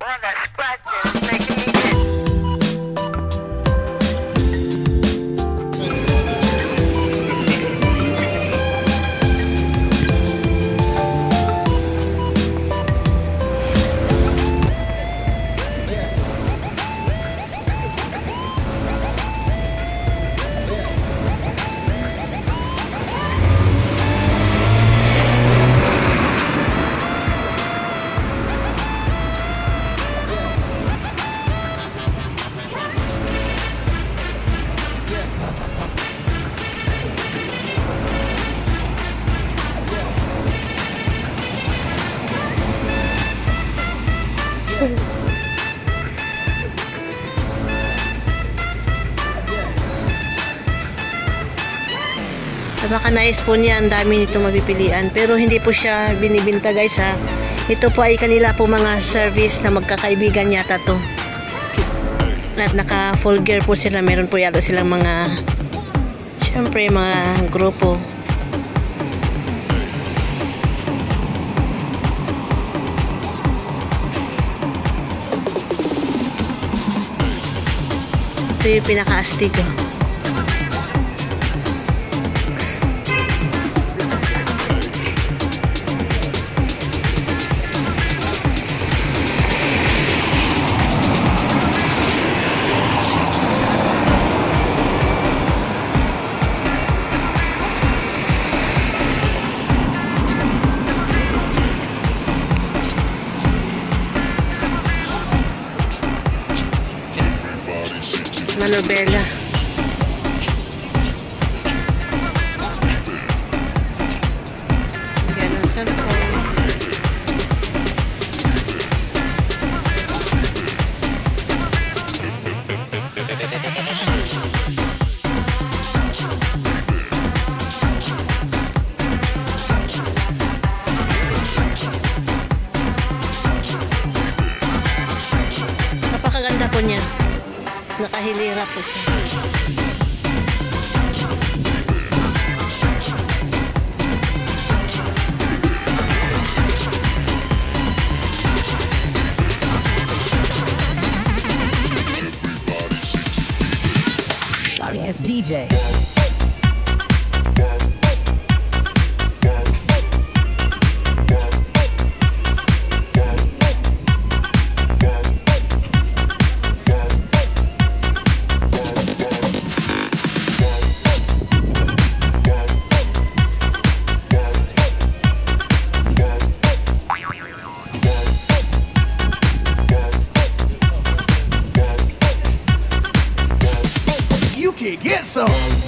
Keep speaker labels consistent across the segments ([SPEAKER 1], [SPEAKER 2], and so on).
[SPEAKER 1] Boy, that scratching is making me itch.
[SPEAKER 2] Baka nais po niya, ang dami nito mapipilian, pero hindi po siya binibinta guys ha. Ito po ay kanila po mga service na magkakaibigan yata to, at naka full gear po sila. Meron po yata silang mga, syempre mga grupo. Ito yung pinaka-astig oh. Manobela. Yan ang cellphone. Napakaganda po niya. Nakahilira po siya.
[SPEAKER 3] Sorry, it's DJ.
[SPEAKER 4] You can get some.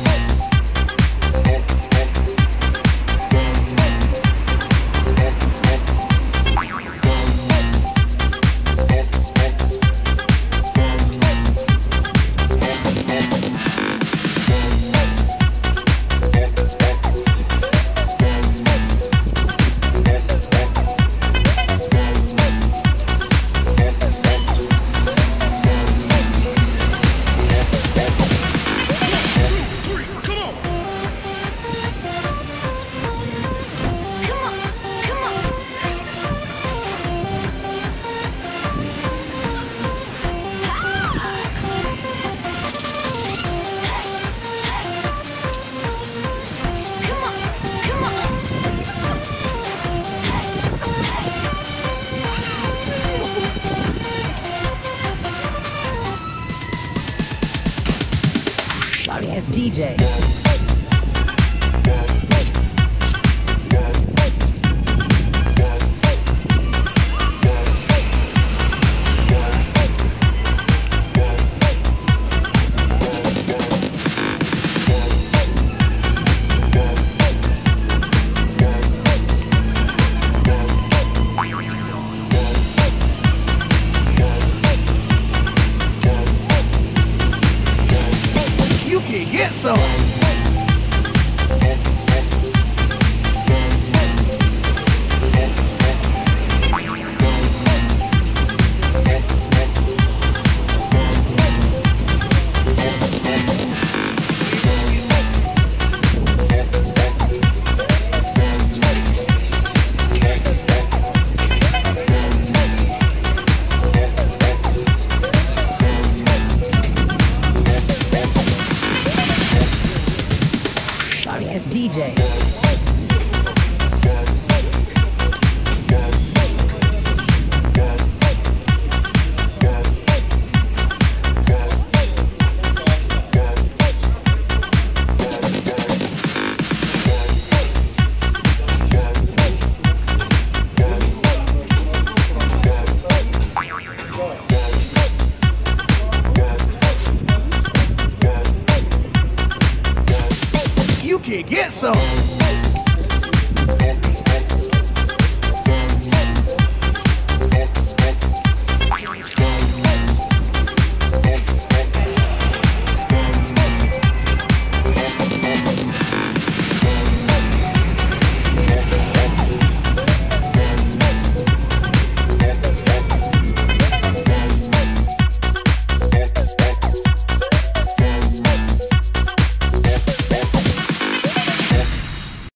[SPEAKER 3] Sorry, it's DJ.
[SPEAKER 4] You can get some.